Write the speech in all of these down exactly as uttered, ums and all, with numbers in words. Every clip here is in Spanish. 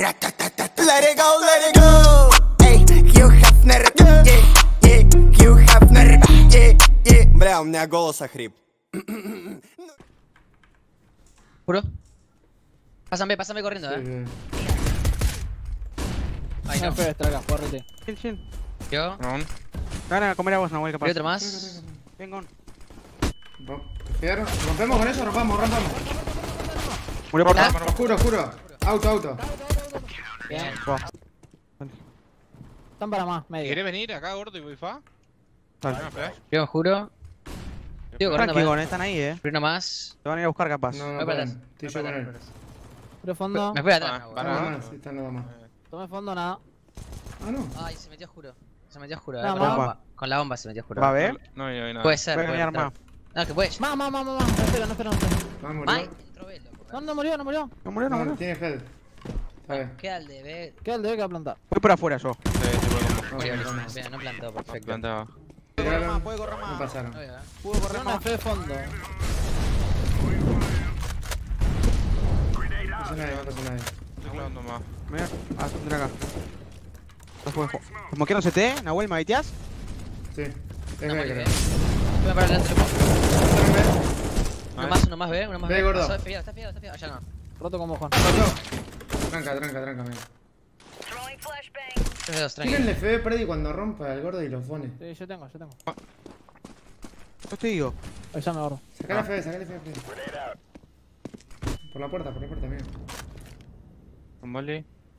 Let it go, let it go. Эй, Хью Хафнер, yeah, yeah, Хью Хафнер, yeah, yeah. Бля, у меня голос охрип. ¿Juro? Pásame, pásame corriendo, Sí, eh. sí. Ahí No no. esperes, traga, correte. Chill, chill. Yo. No. Van a comer a vos, Nahuel, capaz. ¿Y otro más? Venga, on. Rom- Fierro. ¿Rompemos con eso? Rompamos, rompamos. Murió por Ah. acá. Oscuro, oscuro. Auto, auto. Bien. Están para más, medio. ¿Querés venir acá, gordo y wifi? Dale. Una flash. Yo juro. Sigo corriendo Tranqui, para Gon, están ahí, eh. uno más. Te van a ir a buscar capaz. No, Voy no para pueden. atrás. Estoy Voy yo para con atrás, él. voy para atrás. Pero fondo. Me fui atrás. Ah, no, para. boludo. Nada más, sí, están nada más. Tome fondo, nada. Ah, no. Ay, se metió juro. Se metió juro, eh. No, Con la no. bomba. Con la bomba se metió juro. ¿Va a ver? No hay, no hay nada. Puede ser. Voy a puede cambiar estar. más. No, que puede. Más, más, más, más, más. No espera, no espera, no espera. Va, murió. Ay, entró B, loco. No, no murió, no murió. No murió, no No, murió. tiene head. Está bien. Queda el de B. Queda el de que va a plantar. Voy por afuera yo. Sí, sí, puedo como. Murió, no, listo. Bien, no plantó, perfecto. Plantaba. Puede correr más, Tiraron. puede correr No más. pasaron. Obvio, eh. Pudo correr Corre una más. F de fondo. No pasa nadie, no pasa nadie. Estoy clavando más. Mira, ah, son acá. No fue. Como quiero C T, Nahuel, ¿me baiteás? Sí. Es No, B, muy creo. bien. Voy a parar el otro. Pasaron B. Uno más, uno más B, uno más Ve, B. gordo. Está pillado, está pillado, está pillado. Allá no. Roto con mojón. Pasó. Tranca, tranca, tranca, amigo. tres de dos, Tírenle tranquilo. F B Freddy cuando rompa el gordo y lo pone. Sí, yo tengo, yo tengo. Yo te digo. Ahí ya me borro. Sacá la F B, sacá la F B Freddy. Por la puerta, por la puerta, amigo. Con Molly.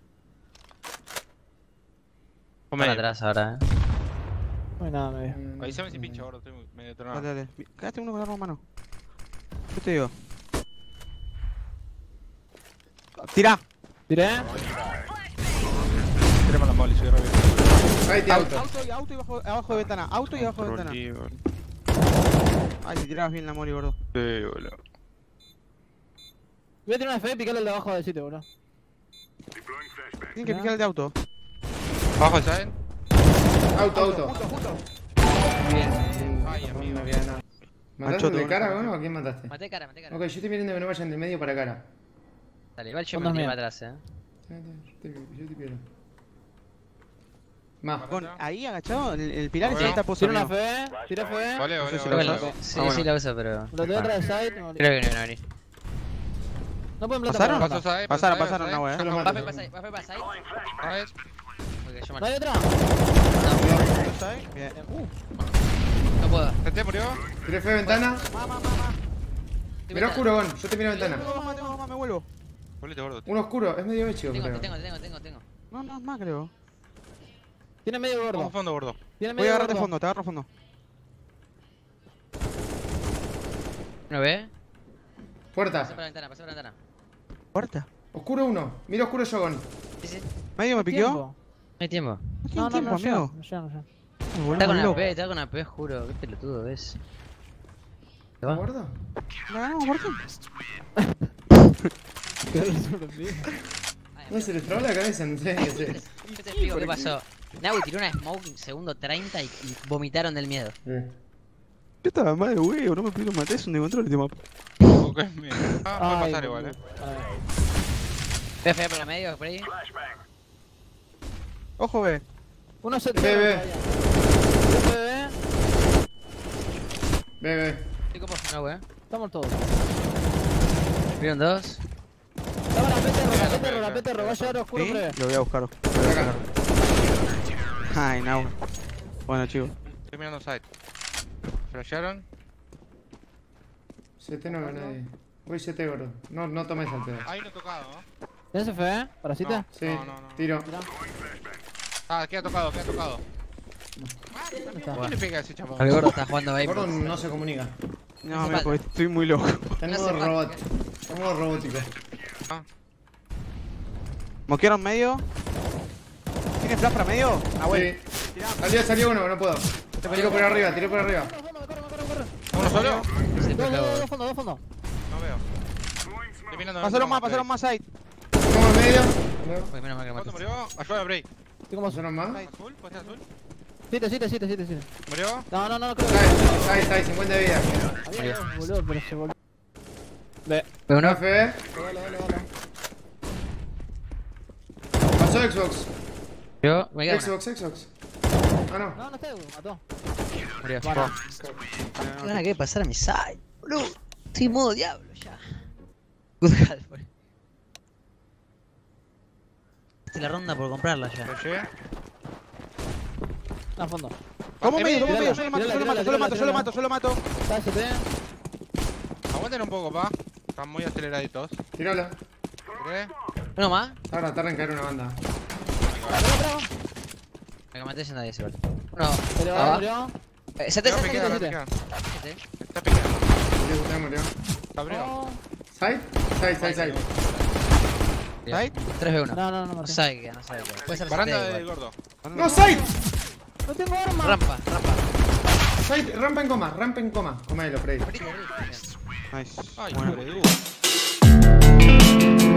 Para Come. atrás ahora, eh. No hay nada, medio. Mm, Avísame si pincho, gordo. Estoy medio tronado. Dale, dale. Quédate uno con la arma en mano. Yo te digo. Tira. Tiré. Tiremos la Molly, soy rápido. Ahí te auto. Auto y auto y abajo, abajo de ventana. Auto y abajo de ventana. Sí, boludo. Ay, si tirabas bien la mori, gordo. Sí, boludo. Voy a tirar una F y picarle el de abajo del sitio, bro. Tienen que picar el de auto. Abajo, ¿saben? Auto, auto. Ay, amigo. No había nada. ¿Mataste Ancho, el de tengo cara, una bueno, o a quién mataste? Maté cara, maté cara. Ok, yo estoy mirando que no vayan de medio para cara. Dale, igual yo me Fondo tiré mío. para atrás, eh. Yo te, yo te pierdo. Más. Con ahí agachado, el, el pilar Ah, ese bueno. está Tira una posado. F, tira F. Vale, No vale, sé si vale. lo Bueno, usas. sí, Ah, bueno. sí la uso, pero. Lo tengo atrás del side. me morí. Creo que no viene a venir. No pueden plantar. ¿Pasaron? para Pasó plantar. Sae, Pasaron, pasó pasaron, Sae, no, Yo eh. lo Va mato. a pasar, va a pasar. Sae. Porque yo ¿No hay mato. otra? Bien. Uh, No puedo. ¿T T murió? Tiré F B ventana. Más, más, más, más. Mirá oscuro, Gon. Yo te miro ventana. Tengo más, tengo más, me vuelvo. Volvete, gordo. Uno oscuro, es medio hecho, Tengo, creo. tengo, tengo, tengo, tengo. No, no, es más, creo. tiene medio Vamos gordo. a fondo, gordo. Tiene Voy a medio agarrarte gordo. fondo, te agarro fondo. ¿No ve? Puerta. Pasé por la ventana, pasé por la ventana. Puerta. Oscuro uno. Mira oscuro yo, Gon. Sí, sí. Medio me piqueó. Tiempo. No hay tiempo. No tiene No, no, tiempo, no, llega, amigo. no llega, no llega. Me vuelvo Está con la loco. P, está con la P, juro. Qué pelotudo ves. ¿Te va? ¿Guarda? ¿La ganamos, Martín? No, se les trabó la cabeza, no sé. Yo te explico qué pasó. Naui tiró una smoke en segundo treinta y, y vomitaron del miedo. Eh. Yo estaba mal de huevo, no me pido matar, es un de control este mapa. Ok, mira. Ah, puede Ay, pasar igual, eh. Ve fea por la medio, por ahí. Ojo, ve. Uno se Ve, ve. Ve, Ve, ve. Estoy como no, wey. estamos todos. Vieron dos. Estaba la P, terro, la P, terro, la P, terro. Va a llegar oscuro, ¿Sí? breve. Lo voy a buscar. Acá. Ay, no. Bueno, chicos. Estoy mirando side. Flashearon. C T no ve nadie. Voy C T, gordo. No, no tomes al pedo. Ahí no he tocado, ¿no? ¿Tienes F, eh? ¿Para cita? No. Sí, No, no, no. tiro. Ah, queda tocado, queda tocado. ¿Dónde está? ¿Quién le pega a ese chapón? El gordo está jugando ahí. Gordo no se comunica. No, hace mira, falta. porque estoy muy loco. Está en No modo hace falta. robot. Está en modo robótico. ¿Moquearon medio? ¿Tiene flash para medio? Ah, bueno. Sí. Salió, salió uno, no puedo. Tiro por arriba, tiro por arriba. ¿Uno solo? Siempre Dos, cago. dos, dos fondos, dos fondos. No veo. Estoy mirando. Pasaron más, pasaron más side. Como en medio. Uy, menos mal que ¿Cuánto mataste. murió? Ayuda a break. Estoy como... ¿Pasaron más? ¿Azul? ¿Puede ser azul? Siete, siete, siete, siete, siete. ¿Murió? No, no, no, no creo que... Ahí, ahí, ahí, cincuenta de vida. Había dos, boludo, pero se volvió. Ve. Pero Una no. F B. Dale, dale, dale. Xbox. Yo, me quedo una. Xbox, Xbox. Ah, no. No, no está, me mató. Murió. Bueno. Qué gana que de pasar a mi side, boludo. Estoy en modo diablo ya. Good half, boludo. Hice la ronda por comprarla ya. Lo llevé. Está a fondo. ¿Cómo Eh, medio? ¿Cómo tirala, medio? Solo mato, tirala, solo mato, tirala, solo mato, solo tirala. mato, solo mato. Está S T. Aguanten un poco, pa. Están muy aceleraditos. Tírala. ¿Qué? Uno más. Ahora tarda en caer una banda. Me que maté a ese, boludo. Uno. Murió, abajo. murió. Eh, Se te No, se me te queda, se me te. queda. Se te. Está picando. Murió, ya murió. Está abrido. Oh. ¿Side? Side, side, side. ¿Ahí? tres ve uno. No, no, no, No maté. sabe qué, no sabe qué. Puede ser Baranda C T de igual. gordo. ¡No, side! No tengo arma. Rampa, rampa. Side, rampa en coma, rampa en coma. Comelo, Freddy. Nice. Ay, Bueno. pobre Edu.